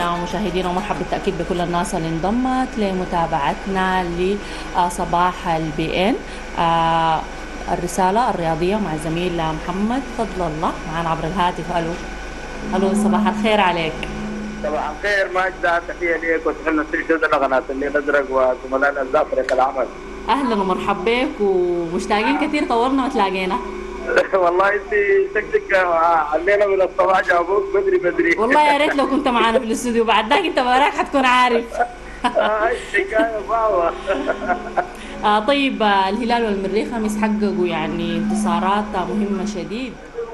مشاهدينا ومرحبا بالتأكيد بكل الناس اللي انضمت لمتابعتنا لصباح البي ان. الرسالة الرياضية مع الزميل محمد فضل الله معنا عبر الهاتف. ألو ألو، صباح الخير عليك. صباح الخير ماجدة، تحية ليك وتحية للسلسلة قناة الليل الأزرق وزملائنا الأعزاء فريق العمل. أهلا ومرحبا بك ومشتاقين كثير، طولنا ما تلاقينا. والله أنت شكلك علينا من الصباح جابوك بدري بدري. والله يا ريت لو كنت معنا في الاستوديو، بعد ذاك أنت وراك حتكون عارف. الحكاية صعبة. طيب، الهلال والمريخ أمس حققوا يعني انتصارات مهمة شديد.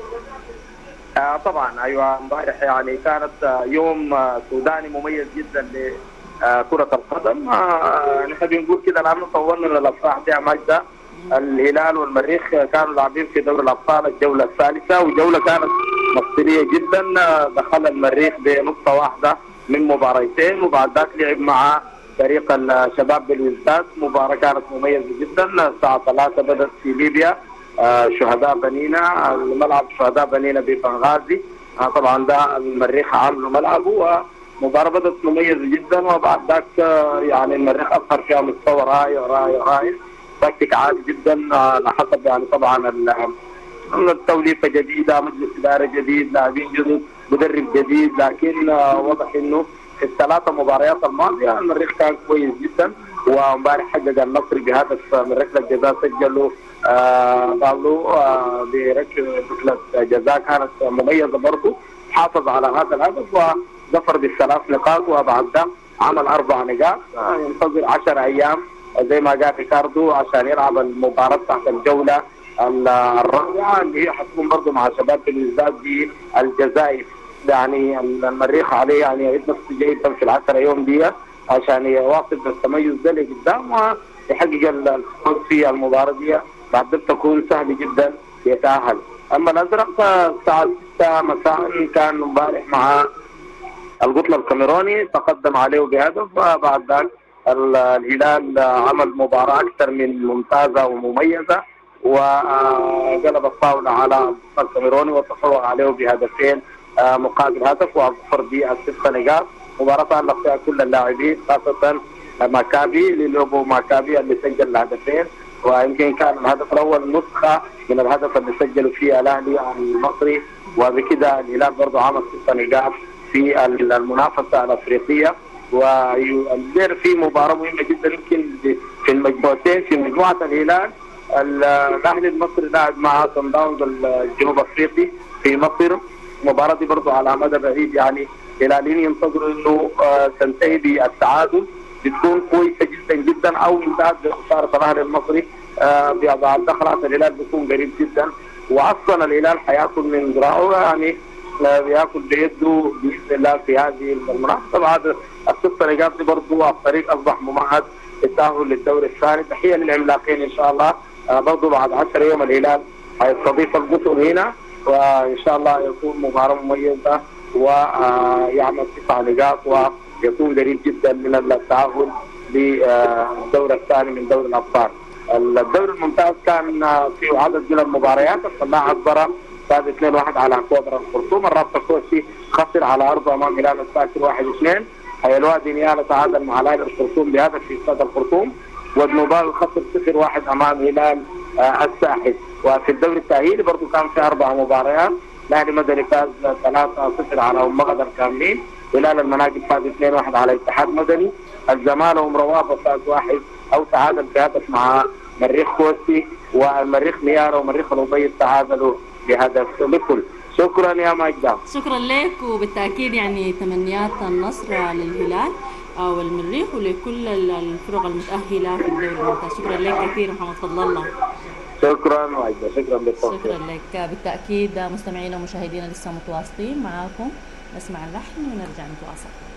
طبعا ايوه، امبارح يعني كانت يوم سوداني مميز جدا لكرة القدم. نحن بنقول كده الان طولنا للافراح دي يا ماجدة. الهلال والمريخ كانوا لاعبين في دوري الابطال الجولة الثالثة، وجولة كانت مصيرية جدا. دخل المريخ بنقطة واحدة من مباريتين، وبعد ذاك لعب مع فريق الشباب بالوزداد. مباراة كانت مميزة جدا. الساعة 3 بدأت في ليبيا، شهداء بنينا، الملعب شهداء بنينا ببنغازي. طبعا ده المريخ عامله ملعبه، ومباراة بدأت مميزة جدا. وبعد ذاك يعني المريخ أظهر فيها مستوى رائع تكتيك عالي جدا، على حسب يعني طبعا التوليفة جديدة، مجلس إدارة جديد، لاعبين جدد، مدرب جديد. لكن واضح إنه في الثلاثة مباريات الماضية المريخ كان كويس جدا. وامبارح حقق النصر بهدف من ركلة جزاء سجله بالو بركلة جزاء كانت مميزة برضه. حافظ على هذا الهدف وظفر بالثلاث نقاط، وبعد ده عمل 4 نقاط. ينتظر 10 أيام زي ما قال ريكاردو عشان يلعب المباراة تحت الجولة الرابعة اللي هي حتكون برضه مع شباب الوزداد بالجزائر. يعني المريخ عليه يعني يعيد نفسه جيدا في ال10 يوم دي عشان يواصل بالتميز ده لقدام ويحقق الفوز في المباراة دي. بعد ذلك تكون سهل جدا يتأهل. أما الأزرق الساعة 6 مساء كان امبارح مع القطن الكاميروني، تقدم عليه بهدف. وبعد ذلك الهلال عمل مباراة أكثر من ممتازة ومميزة، وقلب الطاولة على القطن الكاميروني وتفوق عليه بهدفين مقابل هدف، وظفر ب6 نقاط. مباراة تألق فيها كل اللاعبين، خاصة ماكابي اللي لعبوا ماكابي اللي سجل الهدفين، ويمكن كان الهدف الأول نسخة من الهدف اللي سجلوا فيه الأهلي المصري. وبكده الهلال برضه عمل 6 نقاط في المنافسة الأفريقية. والغير في مباراة مهمة جدا يمكن في المجموعتين. في مجموعة الهلال الأهلي المصري لاعب مع صن داونز الجنوب أفريقي في مصر. المباراة دي برضه على مدى بعيد، يعني الهلاليين ينتظروا انه تنتهي بالتعادل، بتكون كويسه جدا جدا، او انتهت بخساره الاهلي المصري. بعد دخلات الهلال بيكون قريب جدا. واصلا الهلال حياكل من ذراعه، يعني بياكل بيده باذن الله في هذه المنافسه. بعد ال6 نقاط دي برضه الطريق اصبح ممهد للتاهل للدوري الثاني. تحيه للعملاقين ان شاء الله. برضه بعد 10 يوم الهلال حيستضيف القطن هنا، وان شاء الله يكون مباراه مميزه ويعمل 9 نقاط ويكون قريب جدا من التأهل للدور الثاني من دوري الأبطال. الدوري الممتاز كان فيه عدد من المباريات. الصلاح أكبر فاز 2-1 على كوبرا الخرطوم. الرابطة الكوسي خسر على أرضه أمام هلال الساكن 1-2. الوادي نيالا تعادل مع الهلال الخرطوم بهدف في استاد الخرطوم. ودنوبال خسر 0-1 أمام هلال الساحل. وفي الدوري التأهيلي برضه كان في 4 مباريات. الاهلي مدني فاز 3-0 على ام غدر كاملين. هلال المناقب فاز 2-1 على اتحاد مدني. الزمالة ومروابة فاز 1 او تعادل بهدف مع مريخ كوسي. والمريخ نيارة ومريخ الأبيض تعادلوا بهدف لكل. شكرا يا ماجدة. شكرا لك، وبالتأكيد يعني تمنيات النصر للهلال والمريخ ولكل الفرق المتأهلة في الدوري الممتاز. شكرا لك كثير محمد فضل الله. شكرا ماجدة، شكرا بالتوفيق. شكرا لك. بالتأكيد مستمعينا ومشاهدينا لسه متواصلين معاكم، نسمع اللحن ونرجع نتواصل.